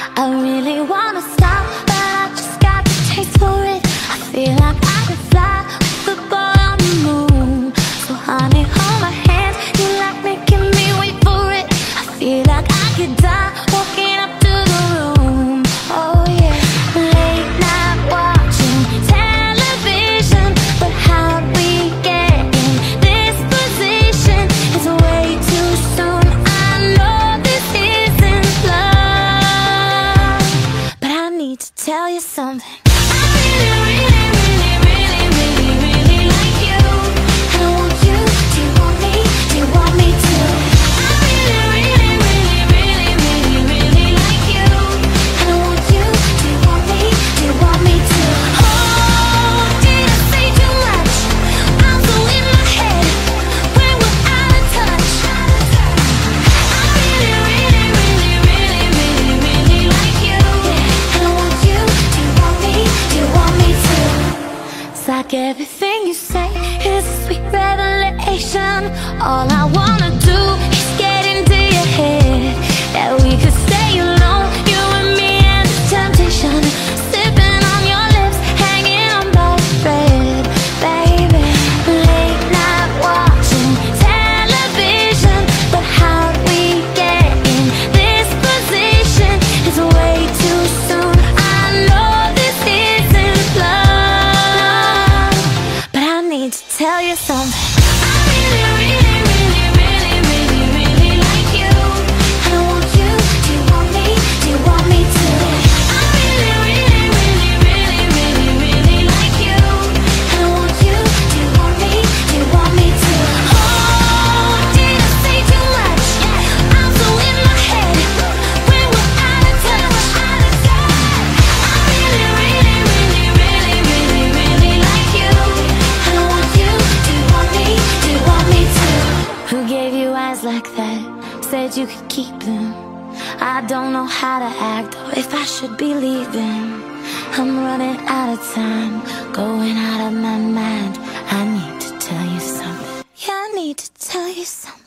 I really wanna stop, but I just got the taste for it. I feel like I could fly with a ball on the moon. So honey, hold my hand, you like making me wait for it. I feel like I could die walking up to the room. Oh yeah. Late night watching television, but how'd we get in this position? It's way too soon, I know this isn't love, but I need to tell you something. I really, really, really, really, really, really like you. I want you, do you want me? Do you want me to? I really, really, really, really, really, really like you. I want you, do you want me? Do you want me to? Oh, did I say too much? I'm so in my head when we're out of touch. I really, really, really, really, really, really like you. I want you, do you want me? Do you want me to? It's like everything you say is a sweet revelation. All I wanna do is get into your head, that we could stay alone, you and me and the temptation, sipping on your lips, hanging on by a thread, baby. Late night watching television, but how'd we get in this position? It's way too soon, I know this isn't love, but I need to tell you something. I really, really, really, really, really, really like you. I want you, do you want me? Do you want me to? I really, really, really, really, really, really like you. I want you, do you want me? Do you want me to? Oh, did I say too much? I'm so in my head when we're out of touch. I really, really, really, really, really, really like you. I want you, do you want me? Do you want me to? Who gave you eyes like that? Said you could keep them. I don't know how to act or if I should be leaving. I'm running out of time, going out of my mind. I need to tell you something. Yeah, I need to tell you something.